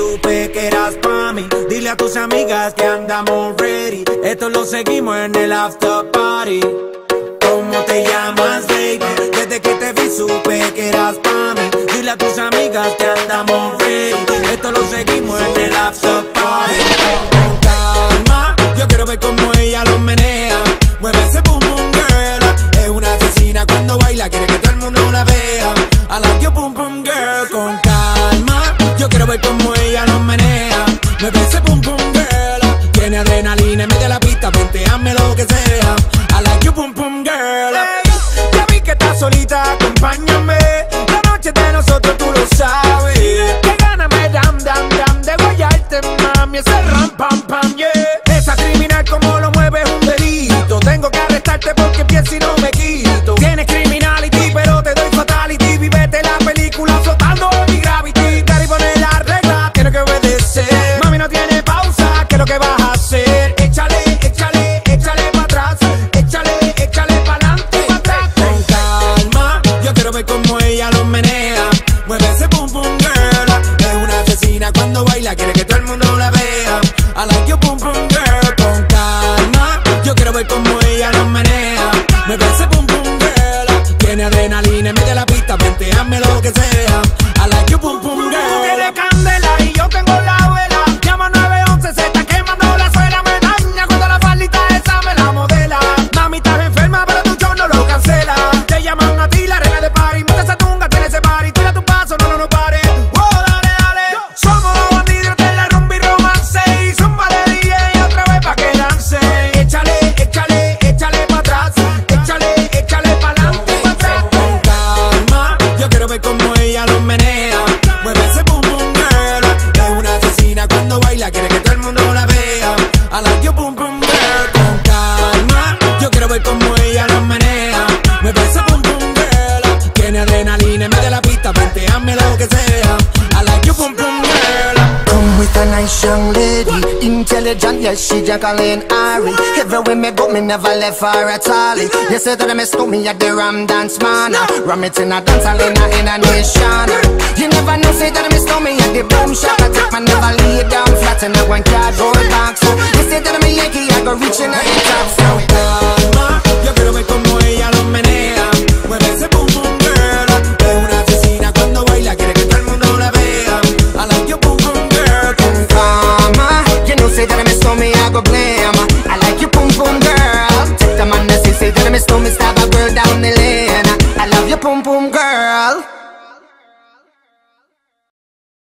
supe que eras pa' mí. Dile a tus amigas que andamos ready. Esto lo seguimos en el after party. ¿Cómo te llamas, baby? Desde que te vi supe que eras pa' mí. Dile a tus amigas que andamos ready. Esto lo seguimos en el after party. Con calma, yo quiero ver cómo ella lo menea. Mueve ese boom boom girl. Es una asesina cuando baila, quiere que todo el mundo la vea. I like your boom boom girl. Con calma, yo quiero ver cómo ella lo menea. Mueve ese boom boom girl. Tiene adrenalina en medio de la pista, ponteame lo que sea. I like your boom boom girl. Hey, ya vi que estás solita, acompáñame. La noche de nosotros tú lo sabes. Que gana me dam de guayarte, mami. Ese ram pam pam, yeah. Esa criminal como lo mueve es un delito. Tengo que arrestarte porque pienso y no me quito. Tienes criminality pero te doy fatality. Vivete la película flotando en mi gravity. Cari pone la regla, tiene que obedecer. Mami no tiene pausa, ¿qué es lo que vas a hacer? Échale, échale, échale pa' atrás. Échale, échale pa'lante y pa' atrás. Con calma, yo quiero ver cómo ella lo menea. Mueve ese boom boom girl. Es una asesina cuando baila, quiere que todo el mundo la vea. I like your boom boom girl. Con calma, yo quiero ver cómo ella lo menea. Mueve ese boom boom girl. Tiene adrenalina en medio de la pista, venteame lo que sea. I like your boom boom girl. Tú tienes candela y yo tengo la vela. Llama 911, se está quemando la suela. Me daña cuando la faldita esa me la modela. Mami, estás enferma pero tu show no lo cancela. Te llaman a ti la reina de party. Monta esa tunga, tiene ese party. Tira tu paso, no pares. Oh, dale, dale. Somos los bandidos de la rumba y romance. Y zumba de DJ otra vez pa' que dance. Échale, échale, échale pa' atrás. Échale, échale pa'lante y pa' atrás. Con calma, yo quiero ver cómo ella lo menea. Mueve ese boom boom girl. Es una asesina cuando baila, quiere que todo el mundo la vea. I like your boom boom girl. Con calma, yo quiero ver cómo ella lo menea. Mueve ese boom boom girl. Tiene adrenalina en medio de la pista, venteame lo que sea. I like your boom boom girl. Come with a nice young lady, intelligent, yes, she Jacqueline Ari. Everywhere me go, me never left her at all. You say that I miss me at the Ram Dance Man. Ram it in a dance hall in a nation. You never know, say that I miss me at the Boom Shop. I take my never lay down flat in a one cardboard box. You say that I'm a Yankee, I go reaching at the top. So Calma, yo quiero ver cómo ella lo menea. Mueve ese boom boom girl. Es una asesina cuando baila, quiere que todo el mundo la vea. I like your boom boom girl. Con Calma, you know, say that I miss me, I go blame. I like your boom boom girl. Take the man that say that I miss me, stab a girl down the lane. I love your boom boom girl.